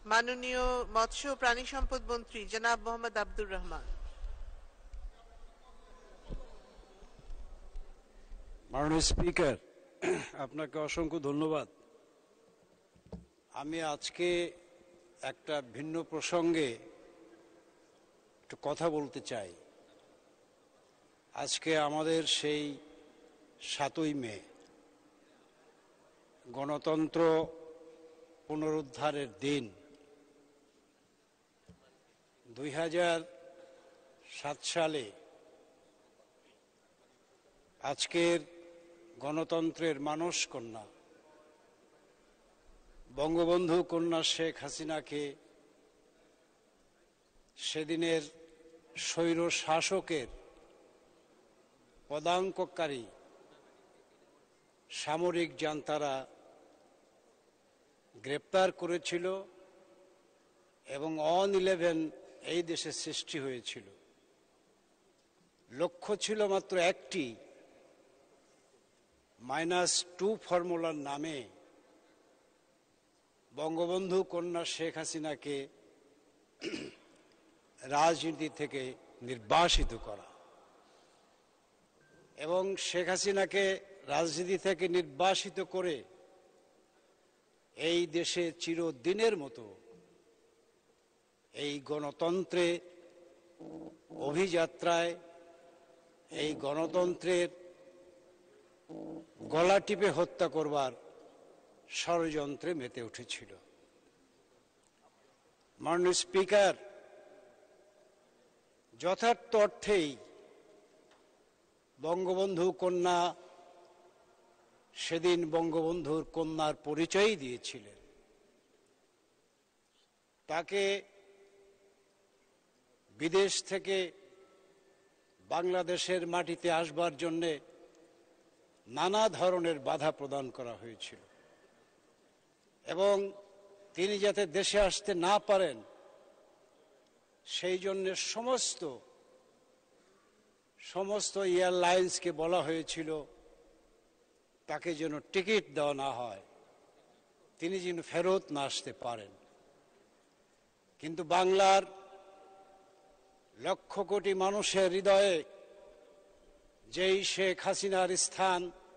মাননীয় মৎস্য ও প্রাণী সম্পদ মন্ত্রী জনাব মোহাম্মদ আব্দুর রহমান। মাননীয় স্পিকার, আপনাকে অসংখ্য ধন্যবাদ। আমি আজকে একটা ভিন্ন প্রসঙ্গে একটু কথা বলতে চাই। আজকে আমাদের সেই 7ই মে গণতন্ত্র পুনরুদ্ধারের দিন। 2007 সালে আজকের গণতন্ত্রের মানস কন্যা বঙ্গবন্ধু কন্যা শেখ হাসিনাকে সেদিনের স্বৈর শাসকের পদাঙ্ককারী সামরিক জান্তারা গ্রেপ্তার করেছিল এবং অন-11 এই দেশে সৃষ্টি হয়েছিল। লক্ষ্য ছিল মাত্র একটি, -2 ফর্মুলার নামে বঙ্গবন্ধু কন্যা শেখ হাসিনাকে রাজনীতি থেকে নির্বাসিত করা। এবং শেখ হাসিনাকে রাজনীতি থেকে নির্বাসিত করে এই দেশে চিরদিনের মতো এই গণতন্ত্রে অভিযাত্রায়, এই গণতন্ত্রের গলা টিপে হত্যা করবার ষড়যন্ত্রে মেতে উঠেছিল। মাননীয় স্পিকার, যথার্থ অর্থেই বঙ্গবন্ধু কন্যা সেদিন বঙ্গবন্ধুর কন্যার পরিচয় দিয়েছিলেন। তাকে বিদেশ থেকে বাংলাদেশের মাটিতে আসবার জন্যে নানা ধরনের বাধা প্রদান করা হয়েছিল এবং তিনি যাতে দেশে আসতে না পারেন সেই জন্য সমস্ত এয়ারলাইন্সকে বলা হয়েছিল তাকে যেন টিকিট দেওয়া না হয়, তিনি যেন ফেরত না আসতে পারেন। কিন্তু বাংলার লক্ষ কোটি মানুষের হৃদয়ে যেই শেখ হাসিনার স্থান,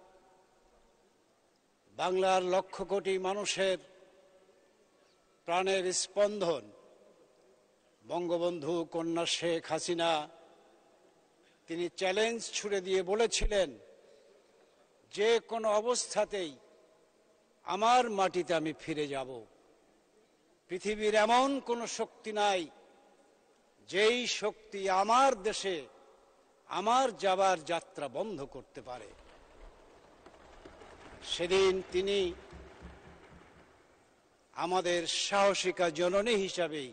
বাংলার লক্ষ কোটি মানুষের প্রাণের স্পন্দন বঙ্গবন্ধু কন্যা শেখ হাসিনা, তিনি চ্যালেঞ্জ ছুড়ে দিয়ে বলেছিলেন যে কোনো অবস্থাতেই আমার মাটিতে আমি ফিরে যাব। পৃথিবীর এমন কোনো শক্তি নাই যেই শক্তি আমার দেশে আমার যাবার যাত্রা বন্ধ করতে পারে। সেদিন তিনি আমাদের সাহসিকা জননী হিসাবেই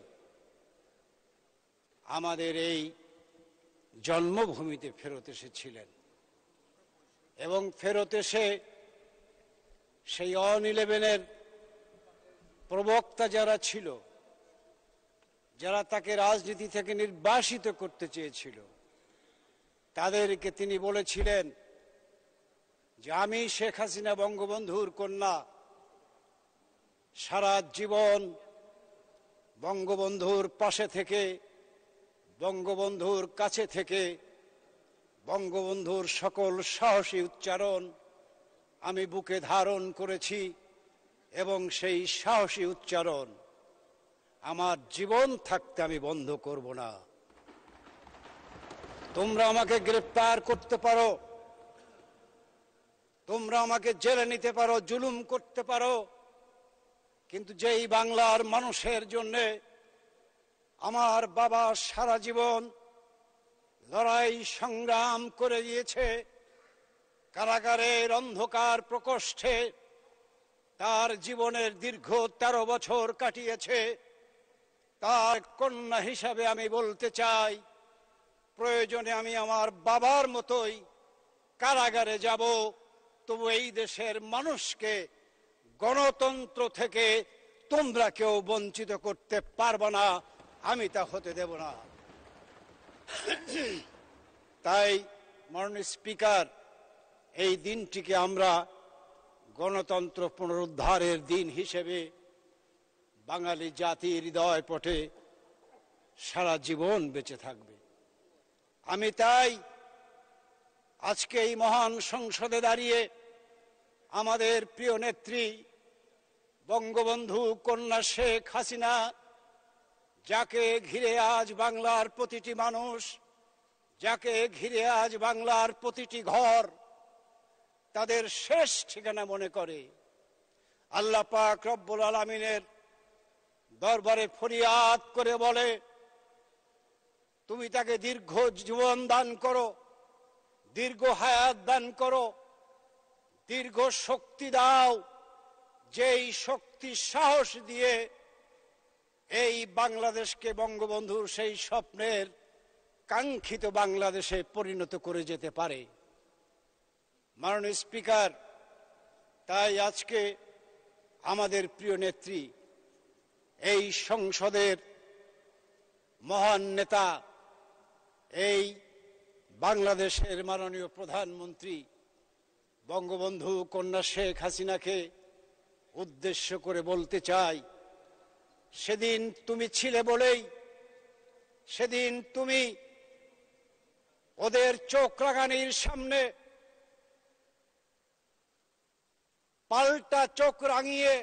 আমাদের এই জন্মভূমিতে ফেরত এসেছিলেন এবং ফেরত এসে সেই অন-11-এর প্রবক্তা যারা ছিল, যারা তাকে রাজনীতি থেকে নির্বাসিত করতে চেয়েছিল, তাদেরকে তিনি বলেছিলেন যে আমি শেখ হাসিনা বঙ্গবন্ধুর কন্যা সারা জীবন বঙ্গবন্ধুর পাশে থেকে, বঙ্গবন্ধুর কাছে থেকে বঙ্গবন্ধুর সকল সাহসী উচ্চারণ আমি বুকে ধারণ করেছি এবং সেই সাহসী উচ্চারণ আমার জীবন থাকতে আমি বন্ধ করব না। তোমরা আমাকে গ্রেফতার করতে পারো, তোমরা আমাকে জেলে নিতে পারো, জুলুম করতে পারো, কিন্তু যেই বাংলার মানুষের জন্য আমার বাবা সারা জীবন লড়াই সংগ্রাম করে গিয়েছে, কারাগারের অন্ধকার প্রকোষ্ঠে তার জীবনের দীর্ঘ 13 বছর কাটিয়েছে, তার কন্যা হিসাবে আমি বলতে চাই, প্রয়োজনে আমি আমার বাবার মতোই কারাগারে যাব, তবু এই দেশের মানুষকে গণতন্ত্র থেকে তোমরা কেউ বঞ্চিত করতে পারবে না, আমি তা হতে দেব না। তাই মাননীয় স্পিকার, এই দিনটিকে আমরা গণতন্ত্র পুনরুদ্ধারের দিন হিসেবে বাঙালি জাতির হৃদয় পটে সারা জীবন বেঁচে থাকবে। আমি তাই আজকে এই মহান সংসদে দাঁড়িয়ে আমাদের প্রিয় নেত্রী বঙ্গবন্ধু কন্যা শেখ হাসিনা, যাকে ঘিরে আজ বাংলার প্রতিটি মানুষ, যাকে ঘিরে আজ বাংলার প্রতিটি ঘর তাদের শেষ ঠিকানা মনে করে, আল্লাহ পাক রব্বুল আলামিনের দরবারে ফরিয়াদ করে বলে, তুমি তাকে দীর্ঘ জীবন দান করো, দীর্ঘ হায়াত দান করো, দীর্ঘ শক্তি দাও, যেই শক্তি সাহস দিয়ে এই বাংলাদেশকে বঙ্গবন্ধুর সেই স্বপ্নের কাঙ্ক্ষিত বাংলাদেশে পরিণত করে যেতে পারে। মাননীয় স্পিকার, তাই আজকে আমাদের প্রিয় নেত্রী, এই সংসদের মহান নেতা, এই বাংলাদেশের মাননীয় প্রধানমন্ত্রী বঙ্গবন্ধু কন্যা শেখ হাসিনাকে উদ্দেশ্য করে বলতে চাই, সেদিন তুমি ছিলে বলেই, সেদিন তুমি ওদের চোখ রাঙানির সামনে পাল্টা চোখ রাঙিয়ে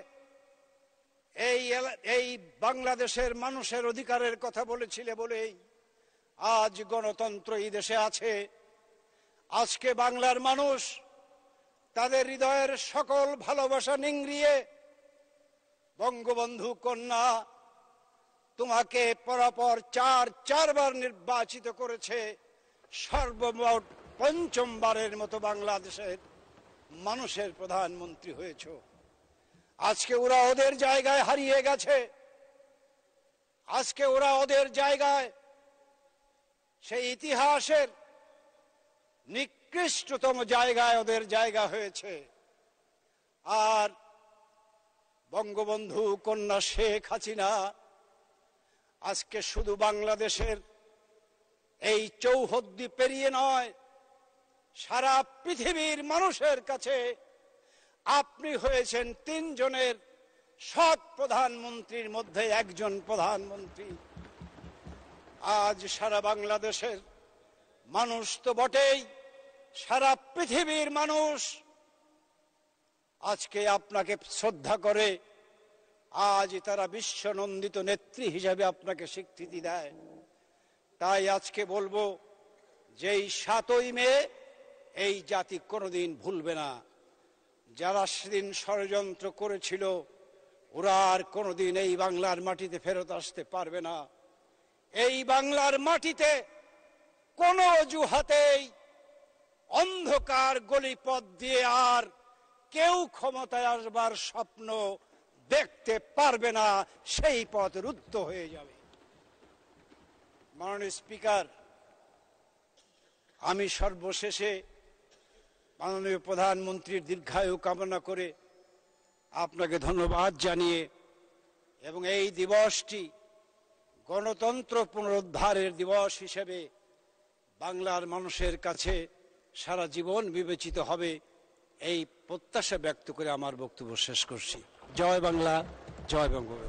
এই বাংলাদেশের মানুষের অধিকারের কথা বলেছিলে বলেই আজ গণতন্ত্র এই দেশে আছে। আজকে বাংলার মানুষ তাদের হৃদয়ের সকল ভালোবাসা নিংড়িয়ে বঙ্গবন্ধু কন্যা তোমাকে পরপর চারবার নির্বাচিত করেছে, সর্বমোট পঞ্চমবারের মতো বাংলাদেশের মানুষের প্রধানমন্ত্রী হয়েছ। আজকে ওরা ওদের জায়গায় হারিয়ে গেছে, আজকে ওরা ওদের জায়গায় সেই ইতিহাসের নিকৃষ্টতম জায়গায় ওদের জায়গা হয়েছে। আর বঙ্গবন্ধু কন্যা শেখ হাসিনা আজকে শুধু বাংলাদেশের এই চৌহদ্দি পেরিয়ে নয়, সারা পৃথিবীর মানুষের কাছে আপনি হয়েছেন তিনজনের সৎ প্রধানমন্ত্রীর মধ্যে একজন প্রধানমন্ত্রী। আজ সারা বাংলাদেশের মানুষ তো বটেই, সারা পৃথিবীর মানুষ আজকে আপনাকে শ্রদ্ধা করে, আজ তারা বিশ্বনন্দিত নেত্রী হিসাবে আপনাকে স্বীকৃতি দেয়। তাই আজকে বলবো যে এই 7ই মে এই জাতি কোনোদিন ভুলবে না। যারা সেদিন ষড়যন্ত্র করেছিল ওরা আর কোনোদিন এই বাংলার মাটিতে ফেরত আসতে পারবে না। এই বাংলার মাটিতে কোনো অজুহাতেই অন্ধকার গলিপথ দিয়ে আর কেউ ক্ষমতায় আসবার স্বপ্ন দেখতে পারবে না, সেই পথ রুদ্ধ হয়ে যাবে। মাননীয় স্পিকার, আমি সর্বশেষে মাননীয় প্রধানমন্ত্রীর দীর্ঘায়ু কামনা করে আপনাকে ধন্যবাদ জানিয়ে এবং এই দিবসটি গণতন্ত্র পুনরুদ্ধারের দিবস হিসেবে বাংলার মানুষের কাছে সারা জীবন বিবেচিত হবে, এই প্রত্যাশা ব্যক্ত করে আমার বক্তব্য শেষ করছি। জয় বাংলা, জয় বঙ্গবন্ধু।